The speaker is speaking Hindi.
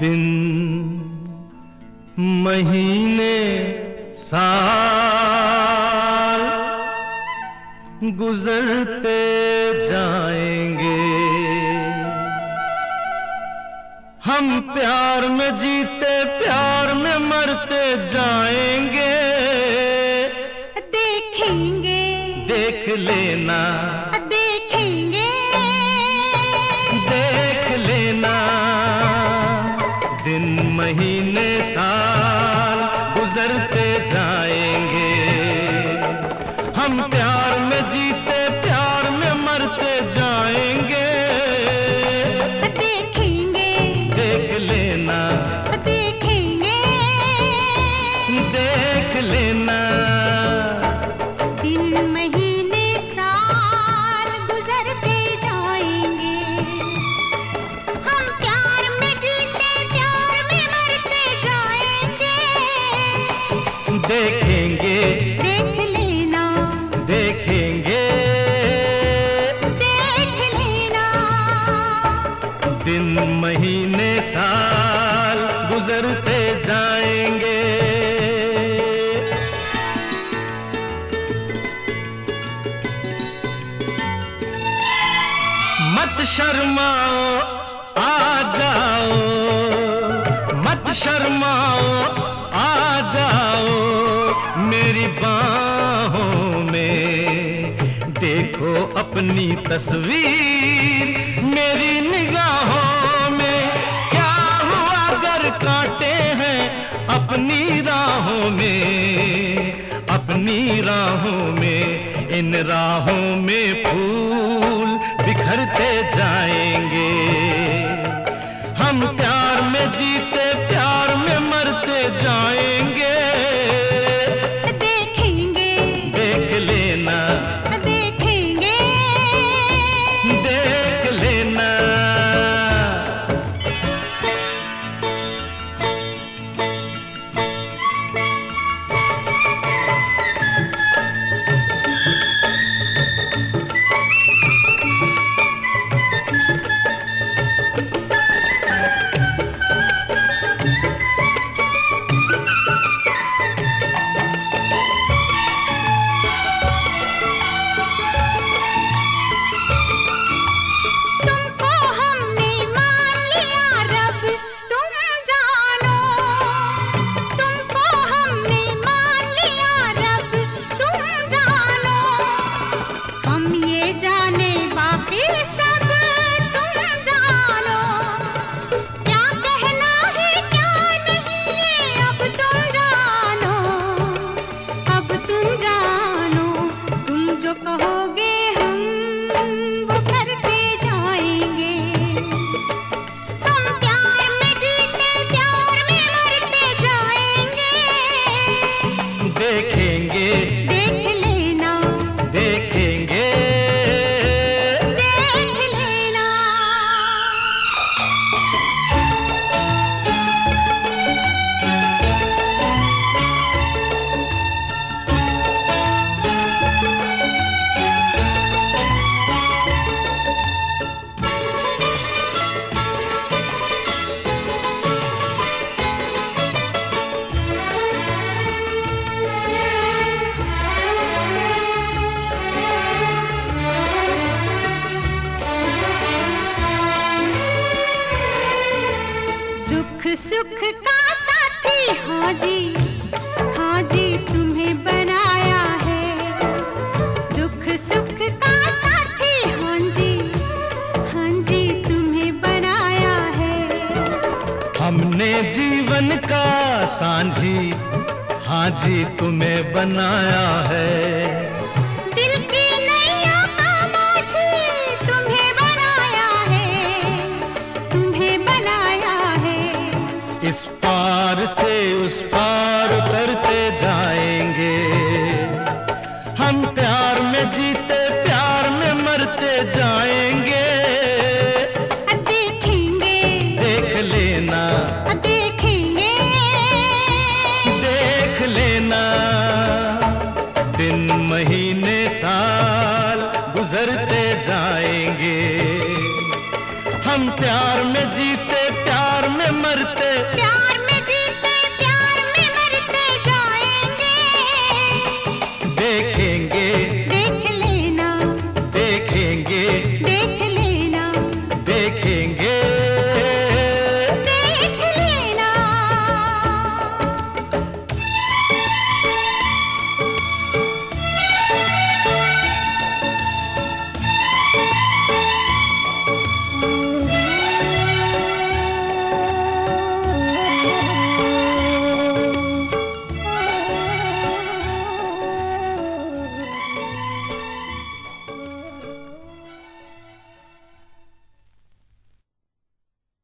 दिन महीने साल गुजरते जाएंगे, हम प्यार में जीते प्यार में मरते जाएंगे। देखेंगे देख लेना, देखेंगे देख लेना, दिन महीने साल गुजरते जाएंगे, हम प्यार में जीते प्यार में मरते जाएंगे। देखेंगे देख लेना, देखेंगे देख लेना, दिन महीने साल गुजरते जाएंगे, हम प्यार में जीते प्यार में मरते जाएंगे। देखेंगे देख लेना, देखेंगे देख लेना, दिन महीने साल गुजरते जाएंगे। मत शर्माओ आ जाओ, मत शर्माओ आ जाओ, मेरी बाहों में देखो अपनी तस्वीर, मेरी निगाहों में क्या हुआ अगर कांटे हैं अपनी राहों में, अपनी राहों में, इन राहों में फूल बिखरते जाएंगे, हम प्यार में जीते प्यार में मरते जाएंगे। देखेंगे देख लेना, देखेंगे देख लेना, तुमको हमने मान लिया रब तुम जानो, तुमको हमने मान लिया रब तुम जानो, हम ये जाने बाकी सब तुम जानो, क्या कहना है क्या नहीं ये अब तुम जानो, अब तुम जानो, तुम जो कहोगे हम वो करते जाएंगे, हम प्यार में जीते प्यार में मरते जाएंगे। देखेंगे देख लेना, देखेंगे देख लेना, दुख सुख का साथी हाँ जी, हाँ जी तुम्हें बनाया है, दुख सुख का साथी हाँ जी, हाँ जी तुम्हें बनाया है, हमने जीवन का सांझी हाँ जी तुम्हें बनाया है, दिल की नैया का माझी तुम्हें बनाया है, तुम्हें बनाया है, इस पार से उस पार उतरते जाएंगे, हम प्यार में जीते प्यार में मरते जाएंगे। देखेंगे देख लेना, देखेंगे देख लेना, दिन महीने साल गुजरते जाएंगे, हम प्यार में